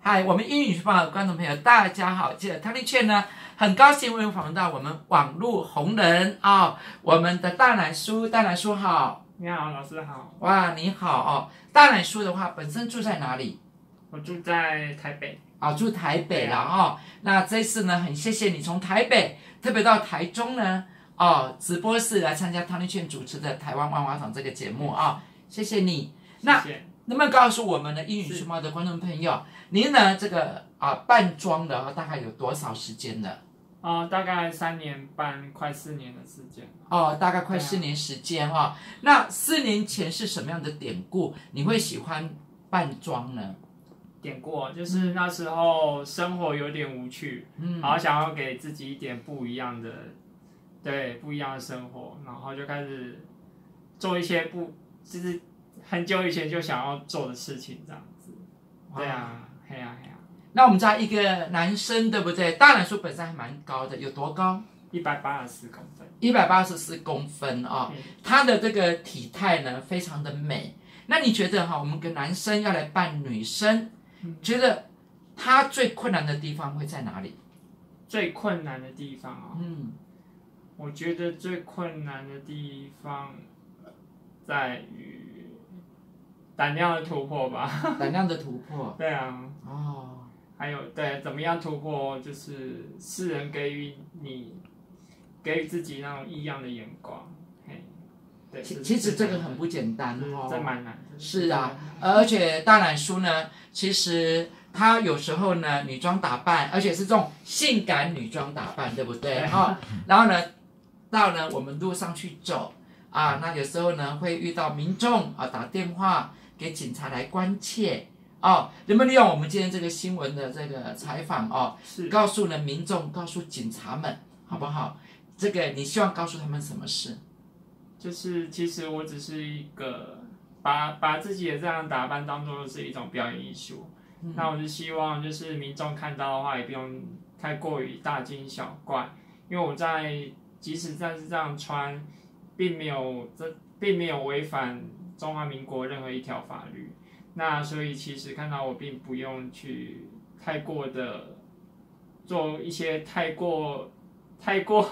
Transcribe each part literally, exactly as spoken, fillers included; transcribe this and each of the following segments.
嗨，我们英语书报的观众朋友，大家好！记得汤丽券呢，很高兴为我们访问到我们网络红人啊、哦，我们的大奶叔，大奶叔好。 你好，老师好。 哇，你好哦！大奶叔的话，本身住在哪里？ 我住在台北。 啊、哦，住台北了哦。那这次呢，很谢谢你从台北特别到台中呢，哦，直播室来参加汤丽券主持的台湾万花筒这个节目啊、哦，谢谢你。那谢谢。 能不能告诉我们的英语书报的观众朋友，您呢这个啊扮装的大概有多少时间了？ 啊、呃，大概三年半，快四年的时间。 哦，大概快四年时间哈、哦。那四年前是什么样的典故，你会喜欢扮装呢？ 典故就是那时候生活有点无趣，嗯，然后想要给自己一点不一样的，对，不一样的生活，然后就开始做一些不，就是很久以前就想要做的事情，这样子。对啊，嘿呀嘿呀。 那我们知道一个男生对不对？大奶叔本身还蛮高的，有多高？ 一百八十四公分。 一百八十四公分啊、哦嗯，他的这个体态呢非常的美。那你觉得哈，我们跟男生要来扮女生，嗯、觉得他最困难的地方会在哪里？ 最困难的地方啊、哦， 嗯， 我觉得最困难的地方在于胆量的突破吧。 胆量的突破。 对啊。 哦。 还有对，怎么样突破？就是世人给予你，给予自己那种异样的眼光。嘿，对。 其其实这个很不简单哦。 这蛮难的。 是啊，而且大奶叔呢，其实他有时候呢女装打扮，而且是这种性感女装打扮，对不对？哈、哦，然后呢，到呢我们路上去走啊，那有时候呢会遇到民众啊打电话给警察来关切。哦，能不能利用我们今天这个新闻的这个采访哦， 是告诉呢民众，告诉警察们，好不好？这个你希望告诉他们什么事？ 就是其实我只是一个把把自己的这样打扮当作是一种表演艺术、嗯，那我就希望就是民众看到的话也不用太过于大惊小怪，因为我在即使在是这样穿，并没有这并没有违反中华民国任何一条法律。那所以其实看到我并不用去太过的做一些太过太过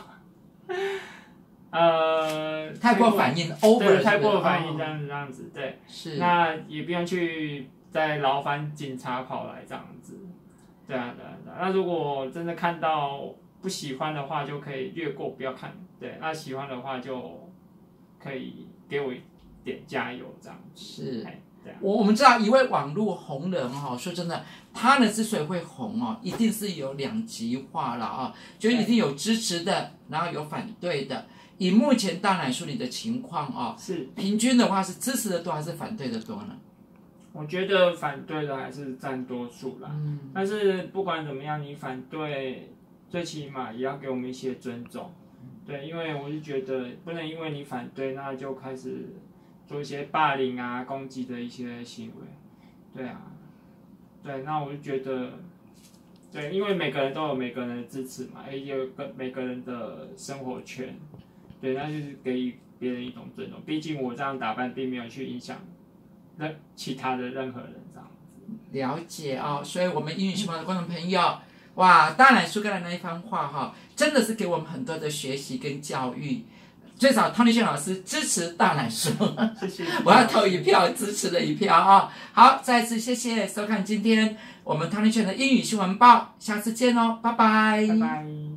呃太过反应 over 对太过反应这样子这样子对是那也不用去再劳烦警察跑来这样子对啊对啊对啊那如果真的看到不喜欢的话就可以略过不要看对那喜欢的话就可以给我一点加油这样子是。我我们知道一位网络红人哈、哦，说真的，他呢之所以会红哦，一定是有两极化了啊、哦，就一定有支持的，然后有反对的。以目前大奶叔你的情况哦， 是平均的话是支持的多还是反对的多呢？ 我觉得反对的还是占多数啦。嗯，但是不管怎么样，你反对，最起码也要给我们一些尊重。对，因为我是觉得不能因为你反对，那就开始做一些霸凌啊、攻击的一些行为，对啊，对，那我就觉得，对，因为每个人都有每个人的支持嘛，也有个每个人的生活圈，对，那就是给予别人一种尊重。毕竟我这样打扮并没有去影响任其他的任何人这样子。 了解哦，所以我们英语书报的观众朋友，哇，大奶叔刚才那一番话哈，真的是给我们很多的学习跟教育。最少汤丽炫老师支持大奶叔， 谢谢， 我要投一票支持的一票啊、哦！好，再次谢谢收看今天我们汤丽炫的英语新闻报，下次见哦，拜拜， 拜拜。